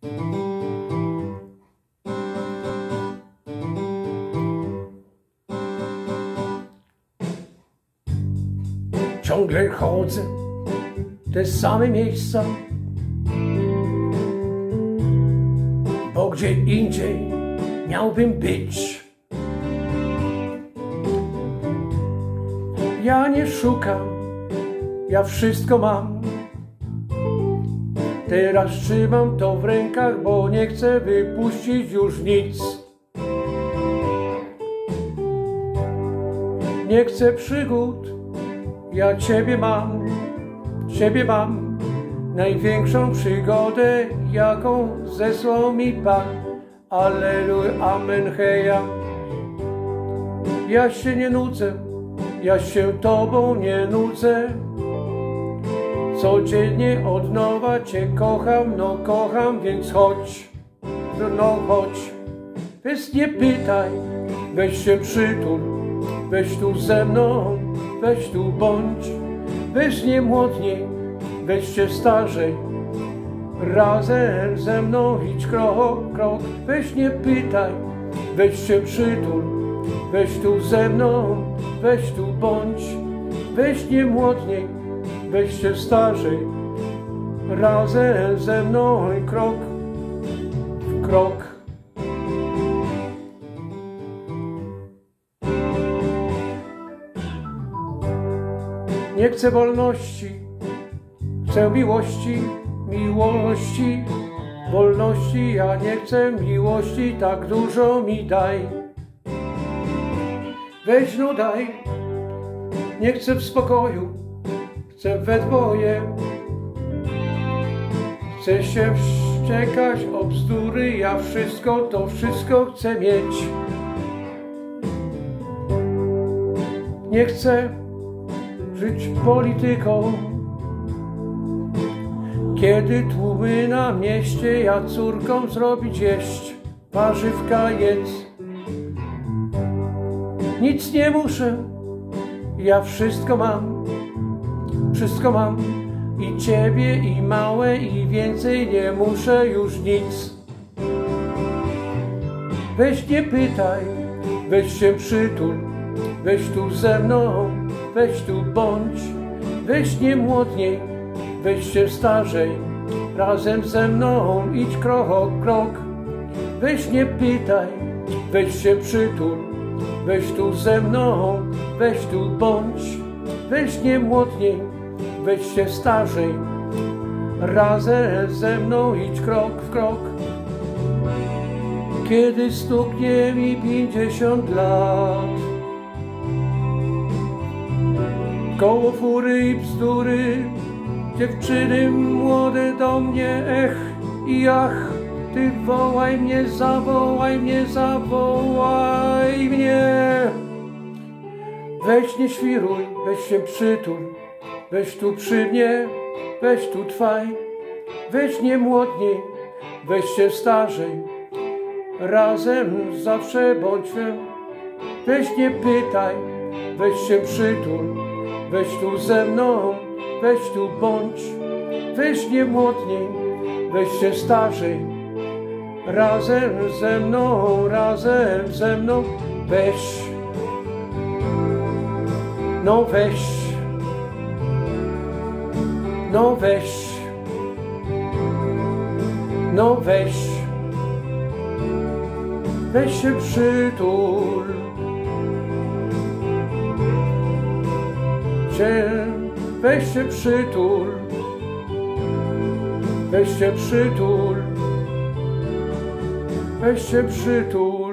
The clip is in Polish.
Ciągle chodzę te same miejsca, bo gdzie indziej miałbym być. Ja nie szukam, ja wszystko mam. Teraz trzymam to w rękach, bo nie chcę wypuścić już nic. Nie chcę przygód, ja Ciebie mam, największą przygodę, jaką zesłał mi Pan. Alleluja, amen, heja. Ja się nie nudzę, ja się Tobą nie nudzę. Codziennie od nowa Cię kocham, no kocham, więc chodź, no chodź. Więc nie pytaj, weź się przytul, weź tu ze mną, weź tu bądź. Weź nie młodniej, weź się starzej, razem ze mną idź krok, krok. Weź nie pytaj, weź się przytul, weź tu ze mną, weź tu bądź. Weź nie młodniej, weź się starzej, razem ze mną i krok w krok. Nie chcę wolności, chcę miłości, miłości, wolności. Ja nie chcę miłości, tak dużo mi daj. Weź no daj, nie chcę w spokoju, chcę we dwoje. Chcę się wściekać o bzdury, ja wszystko, to wszystko chcę mieć. Nie chcę żyć polityką, kiedy tłumy na mieście, ja córkom zrobić jeść, warzywka jedz. Nic nie muszę, ja wszystko mam i Ciebie i małe i więcej nie muszę już nic. Weź nie pytaj, weź się przytul, weź tu ze mną, weź tu bądź. Weź nie młodniej, weź się starzej, razem ze mną idź krok, krok. Weź nie pytaj, weź się przytul, weź tu ze mną, weź tu bądź. Weź nie młodniej, weź się starzej, razem ze mną idź krok w krok. Kiedy stuknie mi 50 lat, koło fury i bzdury, dziewczyny młode do mnie, ech i ach. Ty wołaj mnie, zawołaj mnie, zawołaj mnie. Weź nie świruj, weź się przytul, weź tu przy mnie, weź tu trwaj. Weź nie młodniej, weź się starzej, razem zawsze bądźmy. Weź nie pytaj, weź się przytul, weź tu ze mną, weź tu bądź. Weź nie młodniej, weź się starzej, razem ze mną, weź. No weź, no weź, no weź. Weź się przytul, weź się przytul, weź się przytul, weź się przytul.